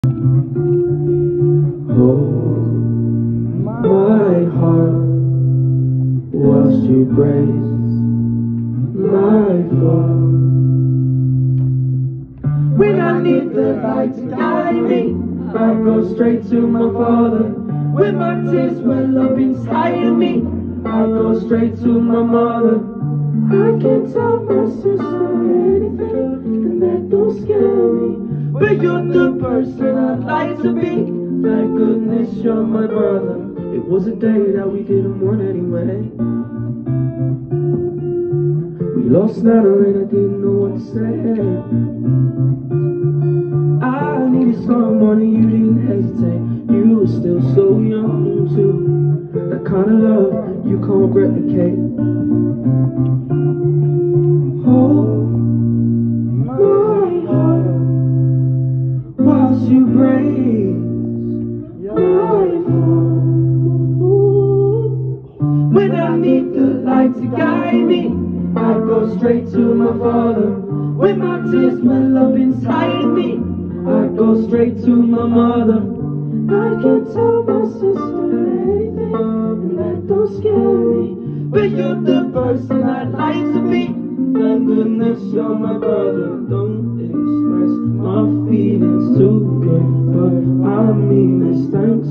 Hold my heart whilst you brace my fall. When I need the light to guide me, I go straight to my Father. When my tears well up inside of me, I go straight to my mother. I can't tell my sister anything, and that don't scare me. But you're the person I'd like to be. Thank goodness you're my brother. It was a day that we didn't want anyway. We lost Nana and I didn't know what to say. I needed someone and you didn't hesitate. You were still so young too. That kind of love you can't replicate. Hold my heart whilst you brace my fall. When I need the light to guide me, I go straight to my Father. When my tears well up inside me, I go straight to my mother. I can't tell my sister anything, and that don't scare me. But you're the person I'd like to be. Thank goodness you're my brother. Don't express my feelings too good, but I mean this. Thanks.